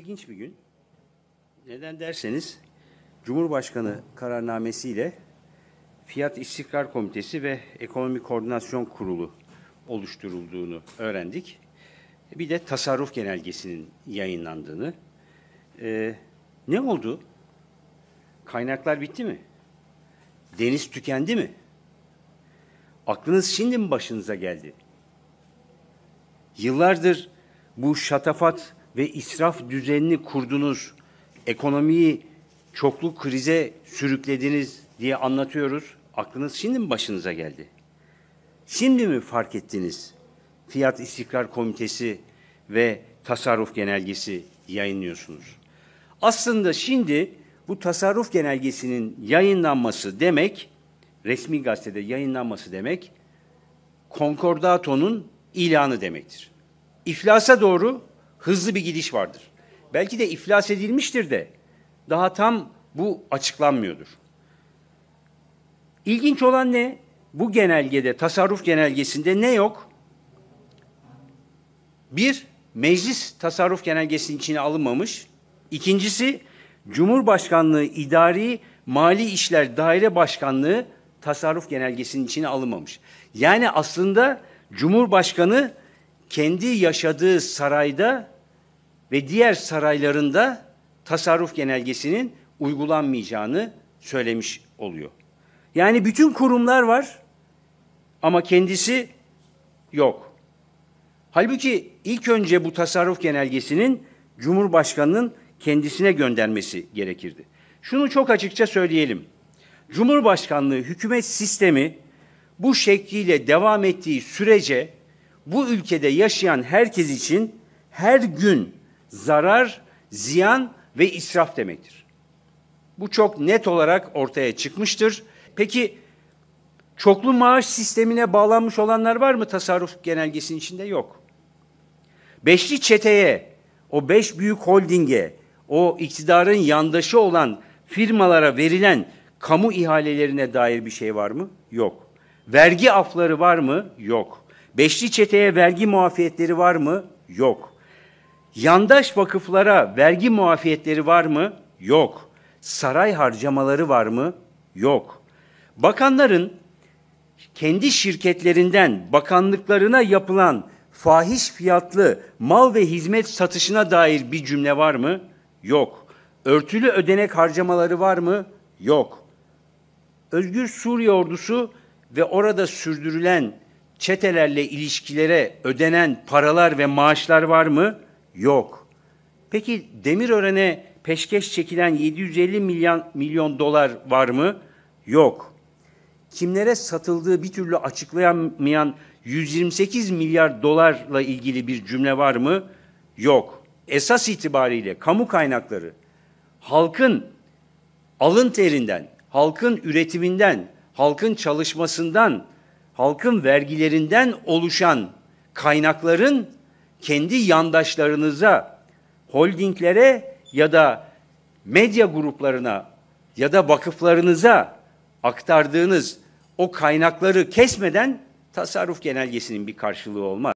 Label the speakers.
Speaker 1: İlginç bir gün. Neden derseniz Cumhurbaşkanı kararnamesiyle Fiyat İstikrar Komitesi ve Ekonomi Koordinasyon Kurulu oluşturulduğunu öğrendik. Bir de tasarruf genelgesinin yayınlandığını. Ne oldu? Kaynaklar bitti mi? Deniz tükendi mi? Aklınız şimdi mi başınıza geldi? Yıllardır bu şatafat ve israf düzenini kurdunuz, ekonomiyi çoklu krize sürüklediniz diye anlatıyoruz. Aklınız şimdi mi başınıza geldi? Şimdi mi fark ettiniz? Fiyat İstikrar Komitesi ve Tasarruf Genelgesi yayınlıyorsunuz. Aslında şimdi bu tasarruf genelgesinin yayınlanması demek, resmi gazetede yayınlanması demek, konkordato'nun ilanı demektir. İflasa doğru hızlı bir gidiş vardır. Belki de iflas edilmiştir de daha tam bu açıklanmıyordur. İlginç olan ne? Bu genelgede, tasarruf genelgesinde ne yok? Bir, meclis tasarruf genelgesinin içine alınmamış. İkincisi, Cumhurbaşkanlığı İdari Mali İşler Daire Başkanlığı tasarruf genelgesinin içine alınmamış. Yani aslında Cumhurbaşkanı kendi yaşadığı sarayda ve diğer saraylarında tasarruf genelgesinin uygulanmayacağını söylemiş oluyor. Yani bütün kurumlar var ama kendisi yok. Halbuki ilk önce bu tasarruf genelgesinin Cumhurbaşkanı'nın kendisine göndermesi gerekirdi. Şunu çok açıkça söyleyelim. Cumhurbaşkanlığı hükümet sistemi bu şekliyle devam ettiği sürece bu ülkede yaşayan herkes için her gün zarar, ziyan ve israf demektir. Bu çok net olarak ortaya çıkmıştır. Peki çoklu maaş sistemine bağlanmış olanlar var mı tasarruf genelgesinin içinde? Yok. Beşli çeteye, o 5 büyük holdinge, o iktidarın yandaşı olan firmalara verilen kamu ihalelerine dair bir şey var mı? Yok. Vergi afları var mı? Yok. Beşli çeteye vergi muafiyetleri var mı? Yok. Yandaş vakıflara vergi muafiyetleri var mı? Yok. Saray harcamaları var mı? Yok. Bakanların kendi şirketlerinden bakanlıklarına yapılan fahiş fiyatlı mal ve hizmet satışına dair bir cümle var mı? Yok. Örtülü ödenek harcamaları var mı? Yok. Özgür Suriye Ordusu ve orada sürdürülen çetelerle ilişkilere ödenen paralar ve maaşlar var mı? Yok. Peki Demirören'e peşkeş çekilen 750 milyon dolar var mı? Yok. Kimlere satıldığı bir türlü açıklayamayan 128 milyar dolarla ilgili bir cümle var mı? Yok. Esas itibariyle kamu kaynakları halkın alın terinden, halkın üretiminden, halkın çalışmasından, halkın vergilerinden oluşan kaynakların kendi yandaşlarınıza, holdinglere ya da medya gruplarına ya da vakıflarınıza aktardığınız o kaynakları kesmeden tasarruf genelgesinin bir karşılığı olmaz.